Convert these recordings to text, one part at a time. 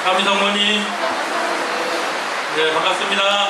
감사모님, 네, 반갑습니다.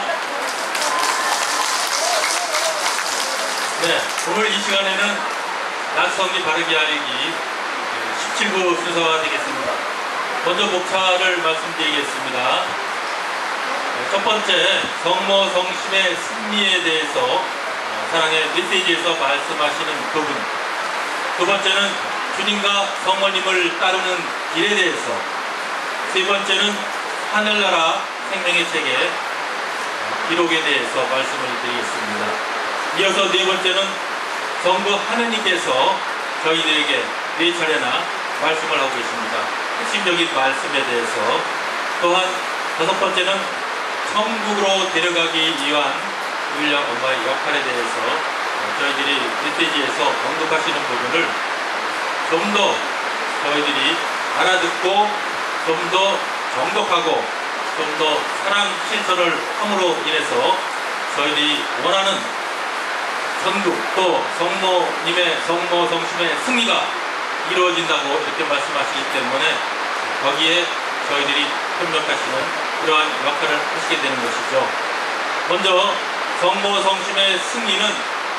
네, 오늘 이 시간에는 낙성리 바르게 알리기 17부 순서가 되겠습니다. 먼저 목차를 말씀드리겠습니다. 첫 번째, 성모 성심의 승리에 대해서 사랑의 메시지에서 말씀하시는 부분. 두 번째는 주님과 성모님을 따르는 길에 대해서. 세 번째는 하늘나라 생명의 책의 기록에 대해서 말씀을 드리겠습니다. 이어서 네 번째는 성부 하느님께서 저희들에게 네 차례나 말씀을 하고 계십니다. 핵심적인 말씀에 대해서. 또한 다섯 번째는 천국으로 데려가기 위한 율령 엄마의 역할에 대해서 저희들이 메시지에서 언급하시는 부분을 좀 더 저희들이 알아듣고 좀 더 정독하고 좀 더 사랑 실천을 함으로 인해서 저희들이 원하는 천국 또 성모님의 성모 성심의 승리가 이루어진다고 이렇게 말씀하시기 때문에 거기에 저희들이 협력하시는 그러한 역할을 하시게 되는 것이죠. 먼저 성모 성심의 승리는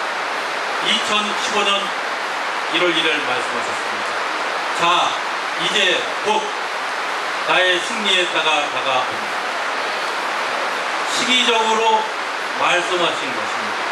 2015년 1월 1일 말씀하셨습니다. 자, 이제 곧 나의 승리의 때가 다가옵니다. 시기적으로 말씀하신 것입니다.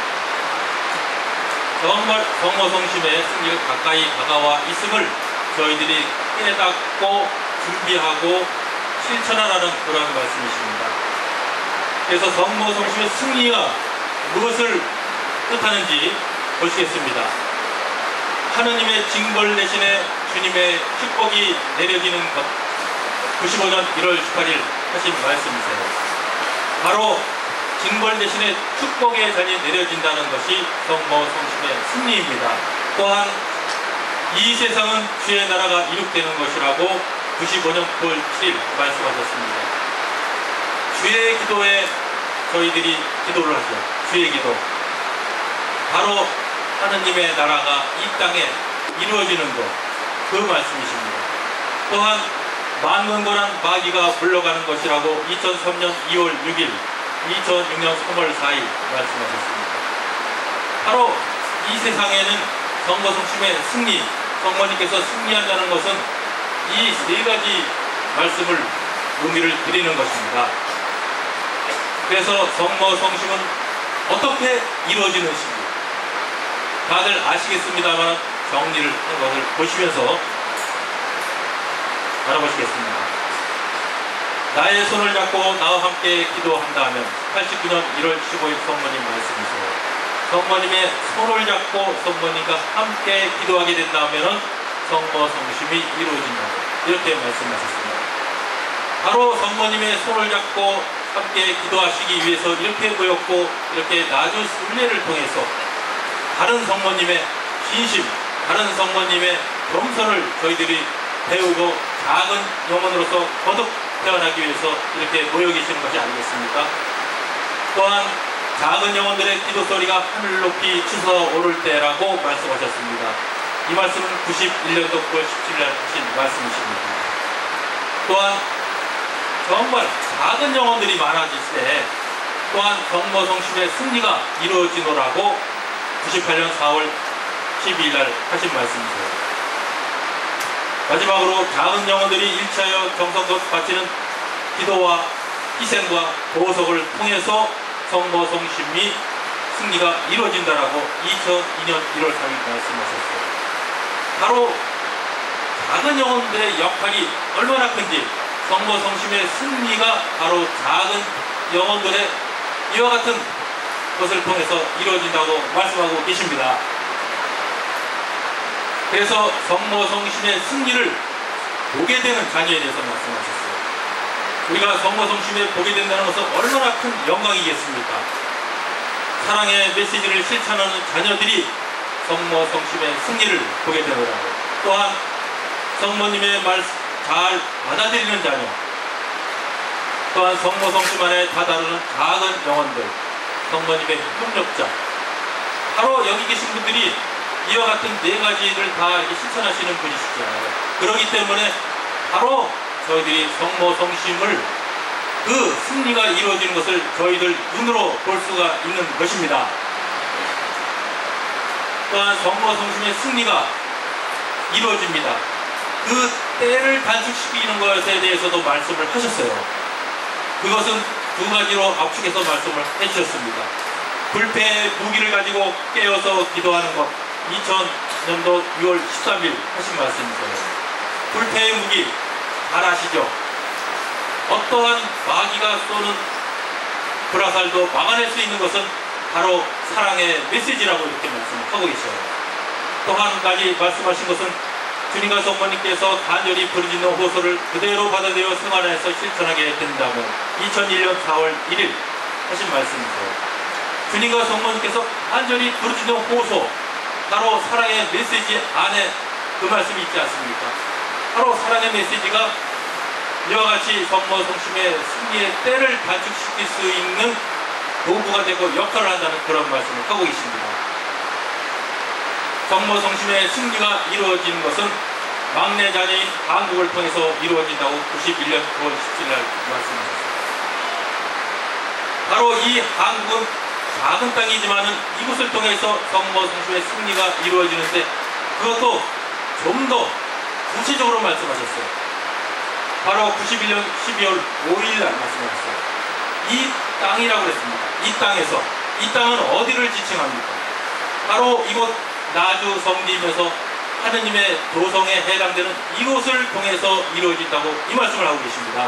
정말 성모 성심의 승리가 가까이 다가와 있음을 저희들이 깨닫고 준비하고 실천하라는 그런 말씀이십니다. 그래서 성모 성심의 승리가 무엇을 뜻하는지 보시겠습니다. 하느님의 징벌 대신에 주님의 축복이 내려지는 것, 95년 1월 18일 하신 말씀이세요. 바로 징벌 대신에 축복의 잔이 내려진다는 것이 성모 성심의 승리입니다. 또한 이 세상은 주의 나라가 이룩되는 것이라고 95년 9월 7일 말씀하셨습니다. 주의 기도에 저희들이 기도를 하죠. 주의 기도. 바로 하느님의 나라가 이 땅에 이루어지는 것, 그 말씀이십니다. 또한 만군고란 마귀가 물러가는 것이라고 2003년 2월 6일, 2006년 3월 4일 말씀하셨습니다. 바로 이 세상에는 성모 성심의 승리, 성모님께서 승리한다는 것은 이 세 가지 말씀을 의미를 드리는 것입니다. 그래서 성모 성심은 어떻게 이루어지는 식으로 다들 아시겠습니다만 정리를 한 것을 보시면서 알아보시겠습니다. 나의 손을 잡고 나와 함께 기도한다면 89년 1월 15일 성모님 말씀이세요. 성모님의 손을 잡고 성모님과 함께 기도하게 된다면 성모 성심이 이루어진다고 이렇게 말씀하셨습니다. 바로 성모님의 손을 잡고 함께 기도하시기 위해서 이렇게 모였고 이렇게 나주 순례를 통해서 다른 성모님의 진심, 다른 성모님의 겸손을 저희들이 배우고 작은 영혼으로서 거듭 태어나기 위해서 이렇게 모여 계시는 것이 아니겠습니까? 또한 작은 영혼들의 기도 소리가 하늘 높이 치솟아 오를 때라고 말씀하셨습니다. 이 말씀은 91년도 9월 17일 하신 말씀이십니다. 또한 정말 작은 영혼들이 많아질 때 또한 성모 성심의 승리가 이루어지노라고 98년 4월 12일 날 하신 말씀이세요. 마지막으로 작은 영혼들이 일차여 정성껏 바치는 기도와 희생과 보석을 통해서 성모 성심이 승리가 이루어진다라고 2002년 1월 3일 말씀하셨어요. 바로 작은 영혼들의 역할이 얼마나 큰지 성모 성심의 승리가 바로 작은 영혼들의 이와 같은 것을 통해서 이루어진다고 말씀하고 계십니다. 그래서 성모 성심의 승리를 보게 되는 자녀에 대해서 말씀하셨어요. 우리가 성모 성심에 보게 된다는 것은 얼마나 큰 영광이겠습니까? 사랑의 메시지를 실천하는 자녀들이 성모 성심의 승리를 보게 되노라고. 또한 성모님의 말 잘 받아들이는 자녀, 또한 성모 성심 안에 다다르는 작은 영혼들, 성모님의 협력자, 바로 여기 계신 분들이 이와 같은 네 가지를 다 이렇게 실천하시는 분이시잖아요. 그렇기 때문에 바로 저희들이 성모 성심을 그 승리가 이루어지는 것을 저희들 눈으로 볼 수가 있는 것입니다. 또한 성모 성심의 승리가 이루어집니다. 그 때를 단축시키는 것에 대해서도 말씀을 하셨어요. 그것은 두 가지로 압축해서 말씀을 해주셨습니다. 불패의 무기를 가지고 깨어서 기도하는 것, 2000년도 6월 13일 하신 말씀이세요. 불패의 무기 잘 아시죠? 어떠한 마귀가 쏘는 불화살도 막아낼 수 있는 것은 바로 사랑의 메시지라고 이렇게 말씀하고 계셔요. 또 한 가지 말씀하신 것은 주님과 성모님께서 간절히 부르짖는 호소를 그대로 받아들여 생활 안에서 실천하게 된다면 2001년 4월 1일 하신 말씀이세요. 주님과 성모님께서 간절히 부르짖는 호소, 바로 사랑의 메시지 안에 그 말씀이 있지 않습니까? 바로 사랑의 메시지가 이와 같이 성모 성심의 승리의 때를 단축시킬 수 있는 도구가 되고 역할을 한다는 그런 말씀을 하고 계십니다. 성모 성심의 승리가 이루어지는 것은 막내 자녀인 한국을 통해서 이루어진다고 91년 9월 17일 날 말씀하셨습니다. 바로 이 한국은 작은 땅이지만은 이곳을 통해서 성모 성심의 승리가 이루어지는데 그것도 좀 더 구체적으로 말씀하셨어요. 바로 91년 12월 5일 날 말씀하셨어요. 이 땅이라고 했습니다. 이 땅에서, 이 땅은 어디를 지칭합니까? 바로 이곳 나주 성지이면서 하느님의 도성에 해당되는 이곳을 통해서 이루어진다고 이 말씀을 하고 계십니다.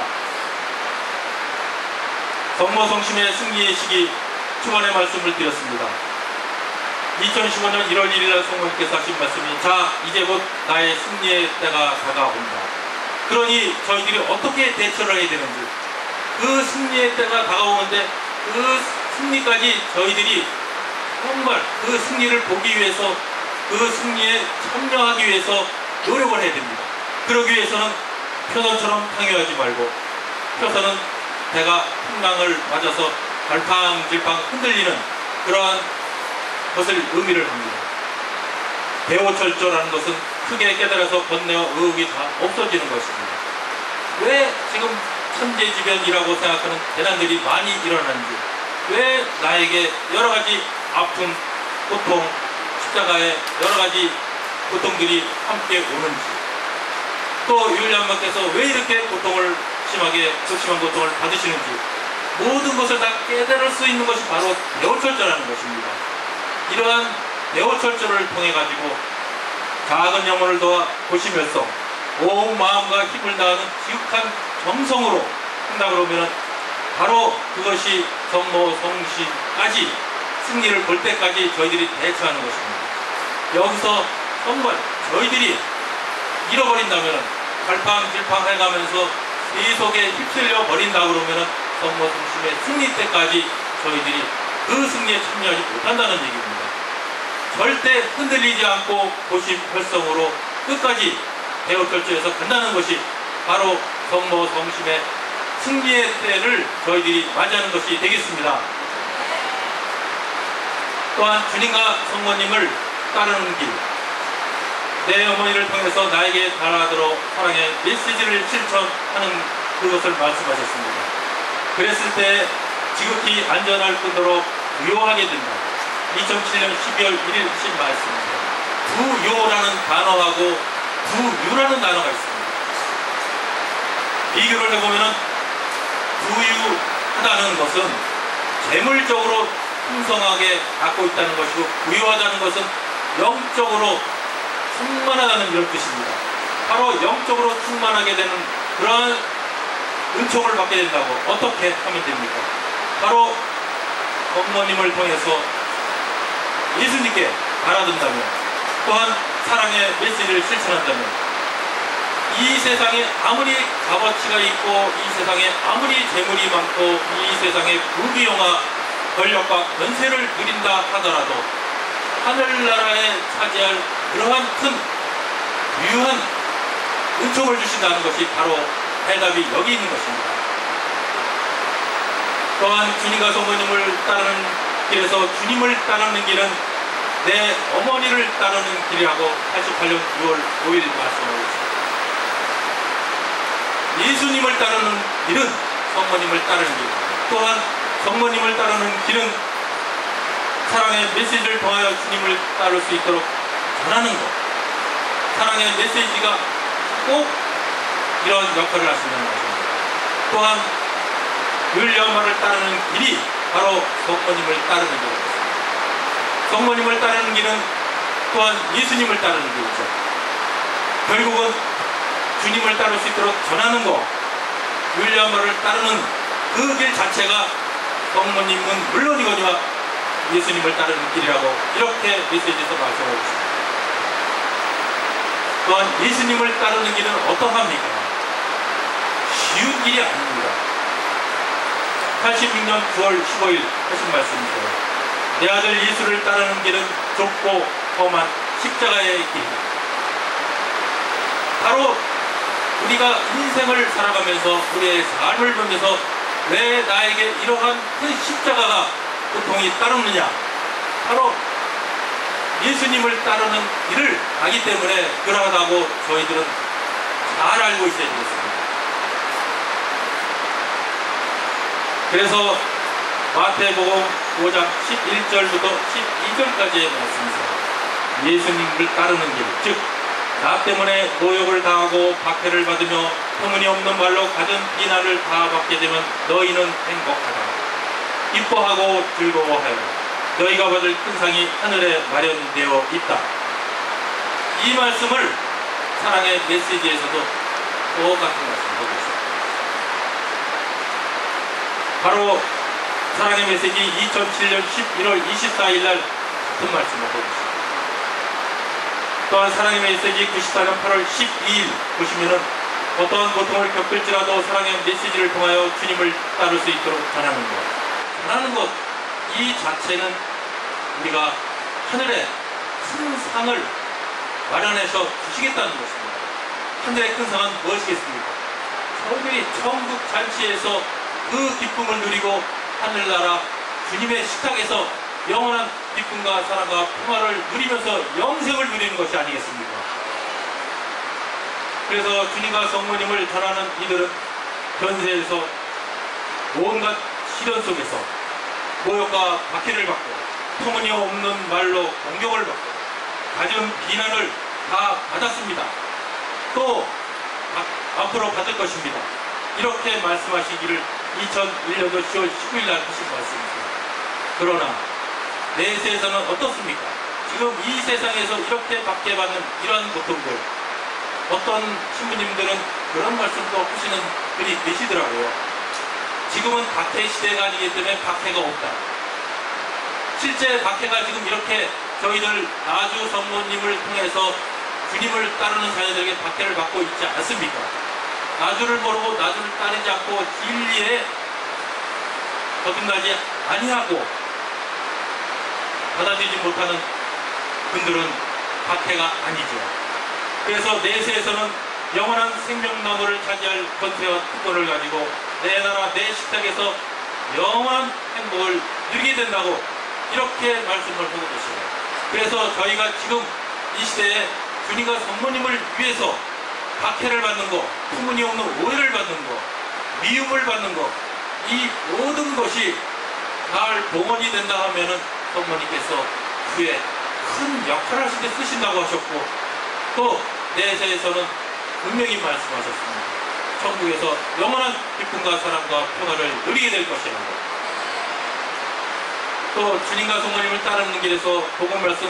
성모 성심의 승리의 시기 초반에 말씀을 드렸습니다. 2015년 1월 1일 날 성모님께서 하신 말씀이 자 이제 곧 나의 승리의 때가 다가온다. 그러니 저희들이 어떻게 대처를 해야 되는지, 그 승리의 때가 다가오는데 그 승리까지 저희들이 정말 그 승리를 보기 위해서, 그 승리에 참여하기 위해서 노력을 해야 됩니다. 그러기 위해서는 표선처럼 탕요하지 말고, 표선은 배가 풍랑을 맞아서 갈팡질팡 흔들리는 그러한 것을 의미를 합니다. 대오철조라는 것은 크게 깨달아서 번뇌와 의혹이 다 없어지는 것입니다. 왜 지금 천재지변이라고 생각하는 재난들이 많이 일어나는지, 왜 나에게 여러가지 아픔, 고통, 십자가에 여러가지 고통들이 함께 오는지, 또 율리안마께서 왜 이렇게 고통을 심하게 극심한 고통을 받으시는지, 모든 것을 다 깨달을 수 있는 것이 바로 대오철조라는 것입니다. 이러한 대오철조를 통해 가지고 작은 영혼을 도와 보시면서 온 마음과 힘을 다하는 지극한 정성으로 한다 그러면 바로 그것이 성모 성심까지 승리를 볼 때까지 저희들이 대처하는 것입니다. 여기서 정말 저희들이 잃어버린다면, 갈팡질팡 해가면서 이 속에 휩쓸려 버린다 그러면 성모 성심의 승리 때까지 저희들이 그 승리에 참여하지 못한다는 얘기입니다. 절대 흔들리지 않고 고심혈성으로 끝까지 대오철조에서 간다는 것이 바로 성모 성심의 승리의 때를 저희들이 맞이하는 것이 되겠습니다. 또한 주님과 성모님을 따르는 길, 내 어머니를 통해서 나에게 달아들어 사랑의 메시지를 실천하는 그것을 말씀하셨습니다. 그랬을 때 지극히 안전할 뿐더러 부요하게 된다. 2007년 12월 1일 하신 말씀입니다. 부요라는 단어하고 부유라는 단어가 있습니다. 비교를 해보면 부유하다는 것은 재물적으로 풍성하게 갖고 있다는 것이고, 부유하다는 것은 영적으로 충만하다는 이런 뜻입니다. 바로 영적으로 충만하게 되는 그러한 은총을 받게 된다고 어떻게 하면 됩니까? 바로 어머님을 통해서 예수님께 바라든다면, 또한 사랑의 메시지를 실천한다면, 이 세상에 아무리 값어치가 있고, 이 세상에 아무리 재물이 많고, 이 세상에 부귀영화 권력과 권세를 누린다 하더라도 하늘나라에 차지할 그러한 큰 유한 은총을 주신다는 것이 바로 해답이 여기 있는 것입니다. 또한 주님과 성모님을 따르는 길에서 주님을 따르는 길은 내 어머니를 따르는 길이라고 88년 6월 5일 말씀하고 있습니다. 예수님을 따르는 길은 성모님을 따르는 길입니다. 또한 성모님을 따르는 길은 사랑의 메시지를 통하여 주님을 따를 수 있도록 전하는 것. 사랑의 메시지가 꼭 이런 역할을 하신다는 것입니다. 또한 율리엄마를 따르는 길이 바로 성모님을 따르는 길입니다. 성모님을 따르는 길은 또한 예수님을 따르는 길이죠. 결국은 주님을 따를 수 있도록 전하는 것, 율리엄마를 따르는 그 길 자체가 성모님은 물론이거니와 예수님을 따르는 길이라고 이렇게 메시지에서 말씀하고 있습니다. 또한 예수님을 따르는 길은 어떠합니까? 쉬운 길이 아닙니다. 86년 9월 15일 하신 말씀이세요. 내 아들 예수를 따르는 길은 좁고 험한 십자가의 길입니다. 바로 우리가 인생을 살아가면서 우리의 삶을 보면서 왜 나에게 이러한 큰 십자가가 고통이 따르느냐? 바로 예수님을 따르는 길을 아기 때문에 그러하다고 저희들은 잘 알고 있어야 되겠습니다. 그래서 마태복음 5장 11절부터 12절까지의 말씀이세요. 예수님을 따르는 길, 즉 나 때문에 모욕을 당하고 박해를 받으며 터무니없는 말로 갖은 비난을 다 받게 되면 너희는 행복하다. 기뻐하고 즐거워하여 너희가 받을 큰 상이 하늘에 마련되어 있다. 이 말씀을 사랑의 메시지에서도 똑같은 말씀을 하고 있습니다. 바로 사랑의 메시지 2007년 11월 24일 날 같은 말씀을 하고 있습니다. 또한 사랑의 메시지 94년 8월 12일 보시면은 어떠한 고통을 겪을지라도 사랑의 메시지를 통하여 주님을 따를 수 있도록 전하는 것. 전하는 것, 이 자체는 우리가 하늘에 큰 상을 마련해서 주시겠다는 것입니다. 하늘의 큰 상은 무엇이겠습니까? 저희들이 천국 잔치에서 그 기쁨을 누리고 하늘나라 주님의 식탁에서 영원한 기쁨과 사랑과 평화를 누리면서 영생을 누리는 것이 아니겠습니까? 그래서 주님과 성모님을 전하는 이들은 현세에서 온갖 시련 속에서 모욕과 박해를 받고 터무니없는 말로 공격을 받고 갖은 비난을 다 받았습니다. 또 앞으로 받을 것입니다. 이렇게 말씀하시기를 2001년도 10월 19일 날 하신 말씀입니다. 그러나 내세에서는 어떻습니까? 지금 이 세상에서 이렇게 박해받는 이러한 고통들, 어떤 신부님들은 그런 말씀도 하시는 분이 계시더라고요. 지금은 박해 시대가 아니기 때문에 박해가 없다. 실제 박해가 지금 이렇게 저희들 나주 성모님을 통해서 주님을 따르는 자녀들에게 박해를 받고 있지 않습니까? 나주를 모르고 나주를 따르지 않고 진리에 거듭나지 아니하고 받아들이지 못하는 분들은 박해가 아니죠. 그래서 내세에서는 영원한 생명나무를 차지할 권세와 특권을 가지고 내 나라 내 식탁에서 영원한 행복을 누리게 된다고 이렇게 말씀을 하고 계시네요. 그래서 저희가 지금 이 시대에 주님과 성모님을 위해서 박해를 받는 것, 터무니없는 오해를 받는 것, 미움을 받는 것, 이 모든 것이 잘 봉헌이 된다 하면은 성모님께서 후에 큰 역할을 하실 때 쓰신다고 하셨고, 또 내세에서는 분명히 말씀하셨습니다. 천국에서 영원한 기쁨과 사랑과 평화를 누리게 될 것이라고. 또 주님과 성모님을 따르는 길에서 복음 말씀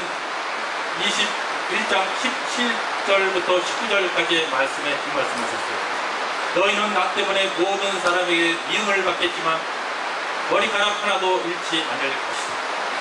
21장 17절부터 19절까지의 말씀에 이 말씀하셨어요. 너희는 나 때문에 모든 사람에게 미움을 받겠지만 머리카락 하나도 잃지 않을 것이다.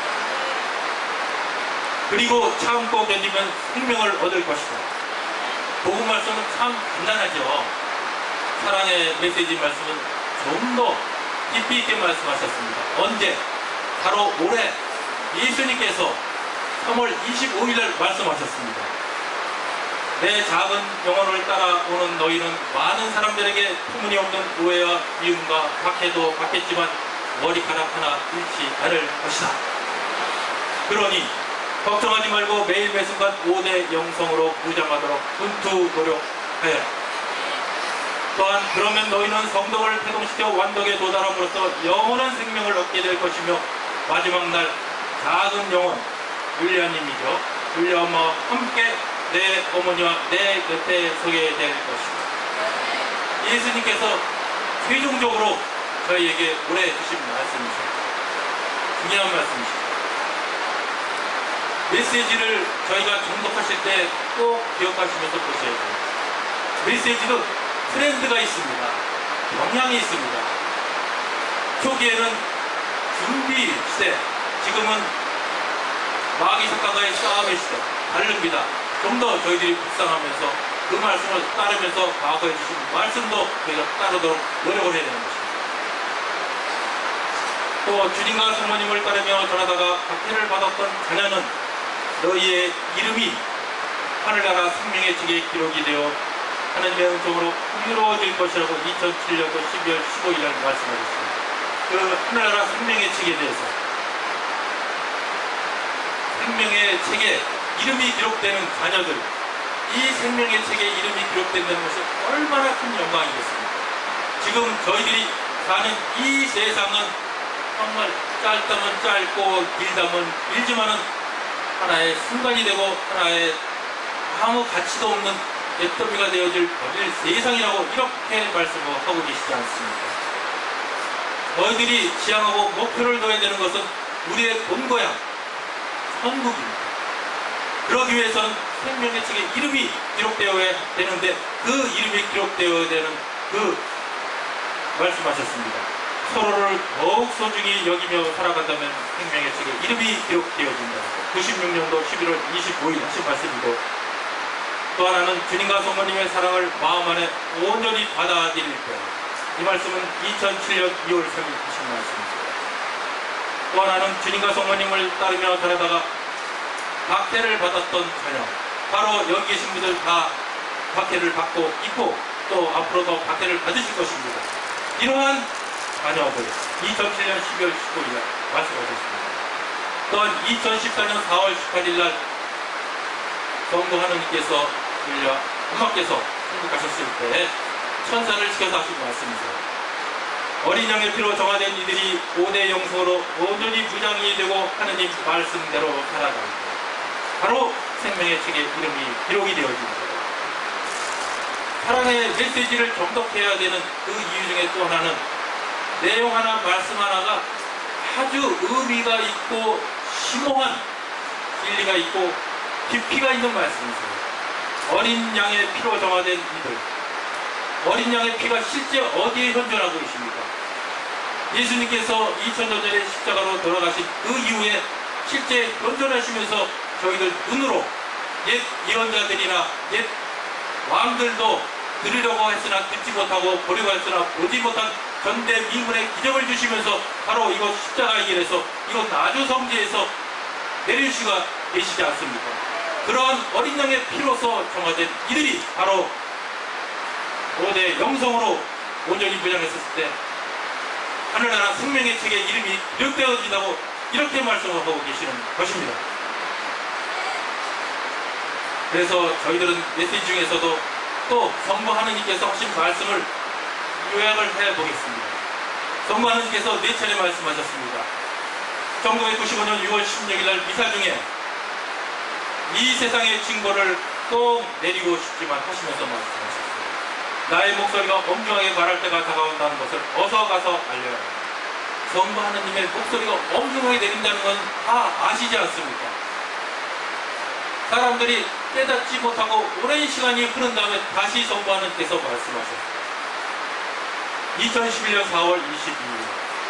그리고 참고 견디면 생명을 얻을 것이다. 복음 말씀은 참 간단하죠. 사랑의 메시지 말씀은 좀 더 깊이 있게 말씀하셨습니다. 언제? 바로 올해 예수님께서 3월 25일날 말씀하셨습니다. 내 작은 영혼을 따라오는 너희는 많은 사람들에게 터무니없는 오해와 미움과 박해도 받겠지만 머리카락 하나 잃지 않을 것이다. 그러니 걱정하지 말고 매일 매순간 5대 영성으로 무장하도록 분투 노력하여라. 또한 그러면 너희는 성덕을 태동시켜 완덕에 도달함으로써 영원한 생명을 얻게 될 것이며 마지막 날 작은 영혼 율리아님이죠. 율리아 엄마와 함께 내 어머니와 내 곁에 서게 될 것이다. 예수님께서 최종적으로 저희에게 오래 주신 말씀이죠. 중요한 말씀이시죠. 메시지를 저희가 정독하실 때 꼭 기억하시면서 보셔야 돼요. 메시지도 트렌드가 있습니다. 영향이 있습니다. 초기에는 준비 시대, 지금은 마귀 사탄과의 싸움의 시대, 다릅니다. 좀 더 저희들이 묵상하면서 그 말씀을 따르면서 과거에 주신 말씀도 저희가 따르도록 노력을 해야 되는 것입니다. 또 주님과 성모님을 따르며 전하다가 박해를 받았던 자녀는 너희의 이름이 하늘나라 생명의 책에 기록이 되어 하나님의 은총으로 풍요로워질 것이라고 2007년도 12월 15일 날 말씀하셨습니다. 그 하늘나라 생명의 책에 대해서 생명의 책에 이름이 기록되는 자녀들, 이 생명의 책에 이름이 기록된다는 것이 얼마나 큰 영광이겠습니까? 지금 저희들이 사는 이 세상은 정말 짧다면 짧고 길다면 길지만은 하나의 순간이 되고 하나의 아무 가치도 없는 잿더미가 되어질 버릴 세상이라고 이렇게 말씀을 하고 계시지 않습니까? 저희들이 지향하고 목표를 둬야 되는 것은 우리의 본고향 천국입니다. 그러기 위해서는 생명의 책에 이름이 기록되어야 되는데 그 이름이 기록되어야 되는 그 말씀하셨습니다. 서로를 더욱 소중히 여기며 살아간다면 생명의 책에 이름이 기록되어진다. 96년도 11월 25일 하신 말씀이고, 또 하나는 주님과 성모님의 사랑을 마음 안에 온전히 받아들일 거예요. 이 말씀은 2007년 2월 3일 하신 말씀입니다. 또 하나는 주님과 성모님을 따르며 다니다가 박해를 받았던 자녀, 바로 여기 계신 분들 다 박해를 받고 있고 또 앞으로도 박해를 받으실 것입니다. 이러한 자녀들 2007년 12월 15일 날 말씀하셨습니다. 또한 2014년 4월 18일 날 성부 하느님께서 율리아 엄마께서 생각하셨을 때 천사를 시켜서 하신 말씀이세요. 어린 양의 피로 정화된 이들이 5대 영성으로 온전히 무장이 되고 하느님 말씀대로 살아갈 때 바로 생명의 책에 이름이 기록이 되어집니다. 사랑의 메시지를 정독해야 되는 그 이유 중에 또 하나는 내용 하나 말씀 하나가 아주 의미가 있고 심오한 진리가 있고 깊이가 있는 말씀이세요. 어린 양의 피로 정화된 이들, 어린 양의 피가 실제 어디에 현존하고 있습니까? 예수님께서 2000년 전에 십자가로 돌아가신 그 이후에 실제 현존하시면서 저희들 눈으로 옛 예언자들이나 옛 왕들도 들으려고 했으나 듣지 못하고 보려고 했으나 보지 못한 전대미문의 기적을 주시면서 바로 이곳 십자가의 길에서 이곳 나주 성지에서 내려주시가 계시지 않습니까? 그러한 어린 양의 피로서 정화된 이들이 바로 5대 영성으로 온전히 무장했었을 때 하늘나라 생명의 책에 이름이 기록되어진다고 이렇게 말씀을 하고 계시는 것입니다. 그래서 저희들은 메시지 중에서도 또 성부 하느님께서 하신 말씀을 요약을 해보겠습니다. 성부 하느님께서 4차례 말씀하셨습니다. 1995년 6월 16일 날 미사 중에 이 세상의 징벌을 꼭 내리고 싶지만 하시면서 말씀하셨습니다. 나의 목소리가 엄중하게 말할 때가 다가온다는 것을 어서 가서 알려야 합니다. 성부 하느님의 목소리가 엄중하게 내린다는 건 다 아시지 않습니까? 사람들이 깨닫지 못하고 오랜 시간이 흐른 다음에 다시 성부 하느님께서 말씀하셨습니다. 2011년 4월 22일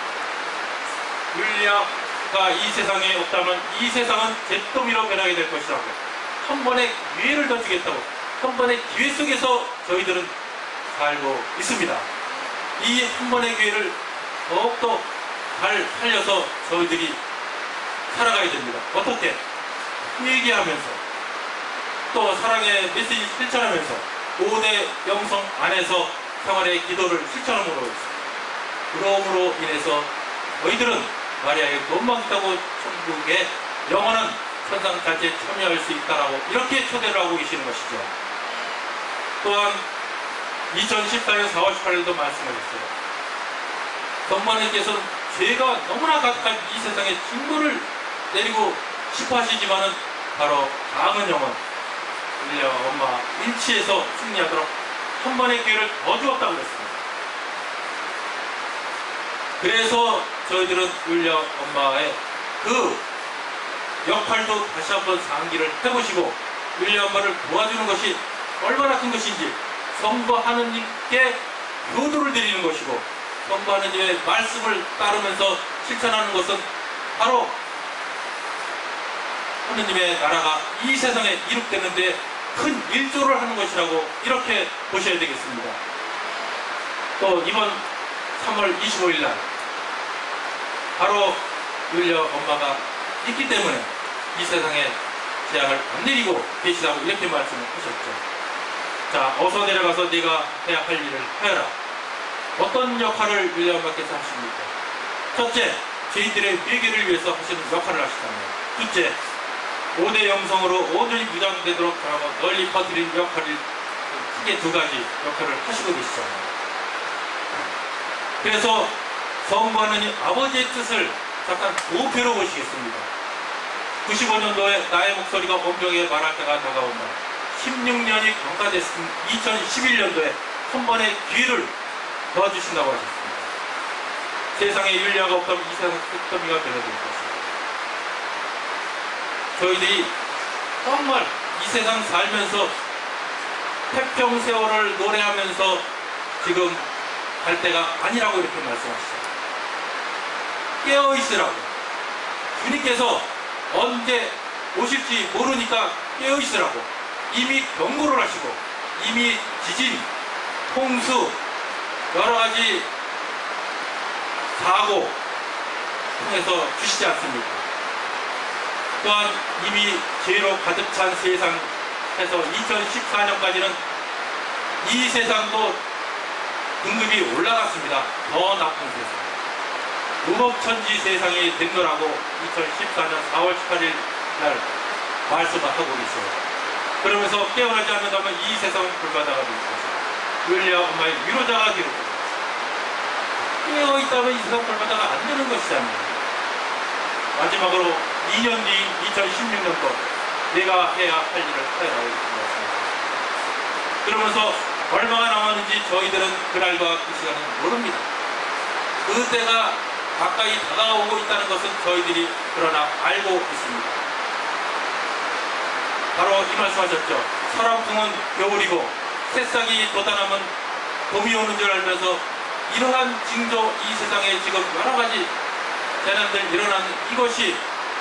율리아가 이 세상에 없다면 이 세상은 잿더미로 변하게 될 것이라고 한 번의 기회를 더 주겠다고 한 번의 기회 속에서 저희들은 살고 있습니다. 이 한 번의 기회를 더욱더 잘 살려서 저희들이 살아가야 됩니다. 어떻게? 회개하면서 또 사랑의 메시지 실천하면서 5대 영성 안에서 생활의 기도를 실천함으로 있습니다. 그러므로 인해서 저희들은 마리아의 원망 있다고 천국의 영원한 천상잔치에 참여할 수 있다라고 이렇게 초대를 하고 계시는 것이죠. 또한 2014년 4월 18일도 말씀을 했어요. 성모님께서는 죄가 너무나 가득한 이 세상에 진노를 내리고 싶어 하시지만은 바로 작은 영혼, 윌리엄 엄마 일치해서 승리하도록 한 번의 기회를 더 주었다고 그랬습니다. 그래서 저희들은 윌리엄 엄마의 그 역할도 다시 한번 상기를 해보시고 윌리엄 엄마를 도와주는 것이 얼마나 큰 것인지 성부 하느님께 효도를 드리는 것이고 성부 하느님의 말씀을 따르면서 실천하는 것은 바로 하느님의 나라가 이 세상에 이룩되는데 큰 일조를 하는 것이라고 이렇게 보셔야 되겠습니다. 또 이번 3월 25일 날 바로 윌리엄 엄마가 있기 때문에 이 세상에 재앙을 안 내리고 계시다고 이렇게 말씀을 하셨죠. 자, 어서 내려가서 네가 해야 할 일을 하여라. 어떤 역할을 윌리엄 엄마께서 하십니까? 첫째, 저희들의 회개를 위해서 하시는 역할을 하시다면, 둘째, 5대 영성으로 온전히 무장되도록 전하고 널리 퍼뜨리는 역할을 크게 두 가지 역할을 하시고 계시잖아요. 그래서 성부하는 아버지의 뜻을 잠깐 도표로 보시겠습니다. 95년도에 나의 목소리가 엄정하게 말할 때가 다가온다. 16년이 경과됐은 2011년도에 한 번의 기회를 도와주신다고 하셨습니다. 세상에 윤리가 없다면 이 세상 끝더미가 되어야 될 것입니다. 저희들이 정말 이 세상 살면서 태평세월을 노래하면서 지금 갈 때가 아니라고 이렇게 말씀하시죠. 깨어있으라고. 주님께서 언제 오실지 모르니까 깨어있으라고 이미 경고를 하시고 이미 지진, 홍수, 여러가지 사고 통해서 주시지 않습니까? 또한 이미 죄로 가득 찬 세상에서 2014년까지는 이 세상도 등급이 올라갔습니다. 더 나쁜 세상. 무법천지 세상이 된 거라고 2014년 4월 18일 날 말씀을 하고 있어요. 그러면서 깨어나지 않는다면 이 세상은 불바다가 될 것이다. 윌리엄 엄마의 위로자가 되는 것이다. 깨어있다면 이 세상 불바다가 안 되는 것이잖아요. 마지막으로 2년 뒤인 2016년도 내가 해야 할 일을 하라고 말씀합니다. 그러면서 얼마가 남았는지 저희들은 그날과 그 시간은 모릅니다. 그 때가 가까이 다가오고 있다는 것은 저희들이 그러나 알고 있습니다. 바로 이 말씀하셨죠. 서람풍은 겨울이고 새싹이 돋아나면 봄이 오는 줄 알면서 이러한 징조 이 세상에 지금 여러 가지 재난들 일어나는 이것이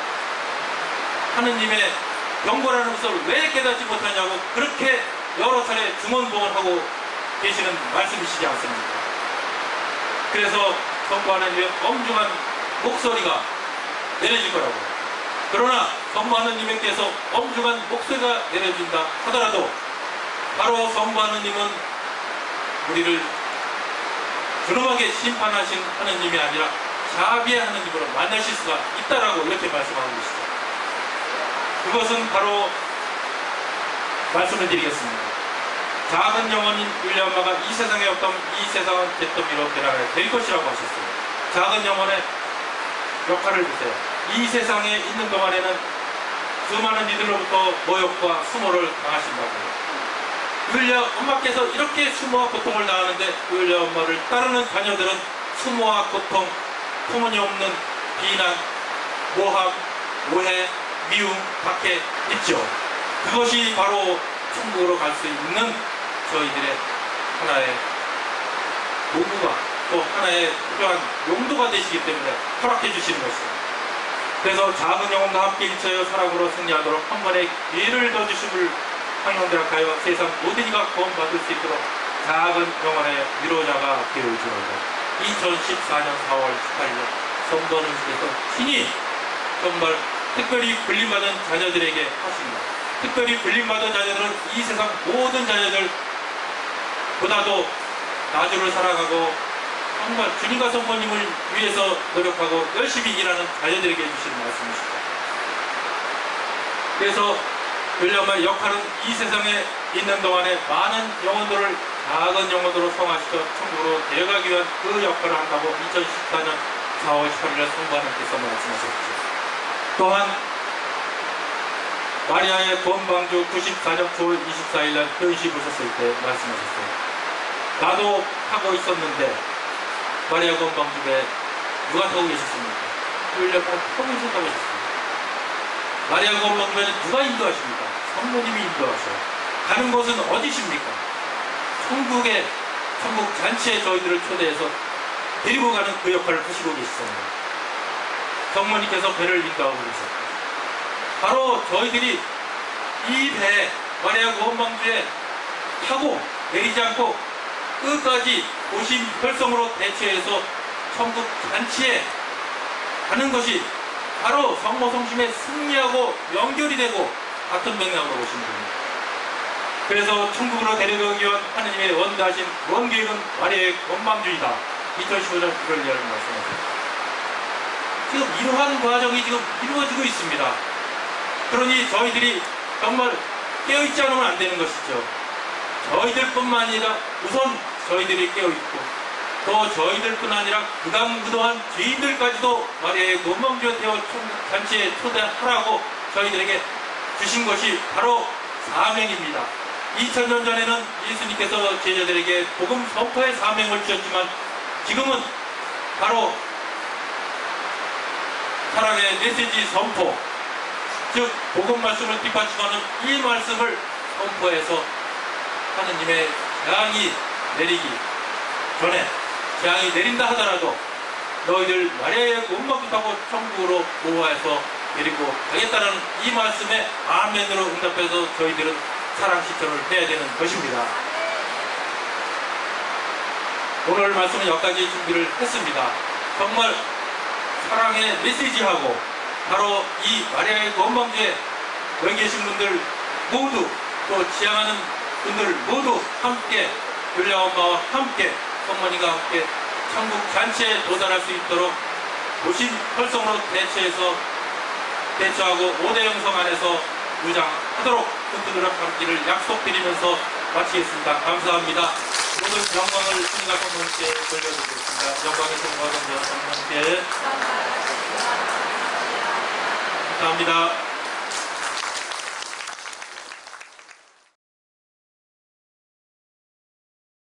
하느님의 경고라는 것을 왜 깨닫지 못하냐고 그렇게 여러 차례 중언부언하고 계시는 말씀이시지 않습니까? 그래서 성부 하느님의 엄중한 목소리가 내려질 거라고. 그러나 성부 하느님께서 엄중한 목소리가 내려진다 하더라도 바로 성부 하느님은 우리를 준엄하게 심판하신 하느님이 아니라 자비의 하느님으로 만나실 수가 있다라고 이렇게 말씀하고 계시죠. 그것은 바로 말씀을 드리겠습니다. 작은 영혼인 윌리엄 엄마가 이 세상에 없다면 이 세상은 개더미로 변화가 될 것이라고 하셨어요. 작은 영혼의 역할을 보세요. 이 세상에 있는 동안에는 수많은 이들로부터 모욕과 수모를 당하신다고요. 윌리엄 엄마께서 이렇게 수모와 고통을 당하는데 윌리엄 엄마를 따르는 자녀들은 수모와 고통, 터무니없는 비난, 모함, 오해, 미움, 밖에 있죠. 그것이 바로 천국으로 갈 수 있는 저희들의 하나의 도구가 또 하나의 필요한 용도가 되시기 때문에 허락해 주시는 것입니다. 그래서 작은 영혼과 함께 일처하여 사랑으로 승리하도록 한 번의 기회를 더 주심을 항용대학하여 세상 모든 이가 구원받을 수 있도록 작은 영혼의 위로자가 되어주옵소서. 2014년 4월 18일 성도님께서 친히 정말 특별히 불림받은 자녀들에게 하십니다. 특별히 불림받은 자녀들은 이 세상 모든 자녀들보다도 나주를 사랑하고 정말 주님과 성모님을 위해서 노력하고 열심히 일하는 자녀들에게 주시는 말씀이십니다. 그래서 윌리엄의 역할은 이 세상에 있는 동안에 많은 영혼들을 작은 영혼으로 성화시켜 천국으로 데려가기 위한 그 역할을 한다고 2014년 4월 18일 성부하나님께서 말씀하셨죠. 또한 마리아의 구원방주 94년 9월 24일 날 현시 보셨을 때 말씀하셨어요. 나도 타고 있었는데 마리아 구원방주에 누가 타고 계셨습니까? 뚫려서 타고 계셨다고 하셨습니다. 마리아 구원방주에는 누가 인도하십니까? 성모님이 인도하셔요. 가는 곳은 어디십니까? 천국 잔치에 저희들을 초대해서 데리고 가는 그 역할을 하시고 계시잖아요. 성모님께서 배를 인도하고 계셨고, 바로 저희들이 이 배에 마리아 구원방주에 타고 내리지 않고 끝까지 도심 혈성으로 대처해서 천국 잔치에 가는 것이 바로 성모성심에 승리하고 연결이 되고 같은 맥락으로 오신 분입니다. 그래서 천국으로 데려가기 위한 하느님의 원대하신 원계획은 마리아의 구원방주이다. 2015년 1월 2일 말씀하셨습니다. 지금 이러한 과정이 지금 이루어지고 있습니다. 그러니 저희들이 정말 깨어있지 않으면 안 되는 것이죠. 저희들뿐만 아니라 우선 저희들이 깨어있고, 또 저희들뿐 아니라 그동안 죄인들까지도 마리아의 구원방주에 태워 잔치에 초대하라고 저희들에게 주신 것이 바로 사명입니다. 2000년 전에는 예수님께서 제자들에게 복음 선포의 사명을 주셨지만, 지금은 바로 사랑의 메시지 선포, 즉 복음 말씀을 뒷받침하는 이 말씀을 선포해서 하느님의 재앙이 내리기 전에, 재앙이 내린다 하더라도 너희들 마리아의 구원방주 타고 천국으로 보호해서 데리고 가겠다는 이 말씀에 아멘으로 응답해서 저희들은 사랑 실천을 해야 되는 것입니다. 오늘 말씀은 여기까지 준비를 했습니다. 정말 사랑의 메시지하고 바로 이 마리아의 구원방주에 여기 계신 분들 모두, 또 지향하는 분들 모두 함께, 율리엄마와 함께, 성모님과 함께 천국 잔치에 도달할 수 있도록 도심 활성으로 대처하고 5대 영성 안에서 무장하도록 흔들어 감기를 약속드리면서 마치겠습니다. 감사합니다. 모든 영광을 주님과 성모님께 돌려드리겠습니다. 영광의 성모와 성모님께 감사합니다.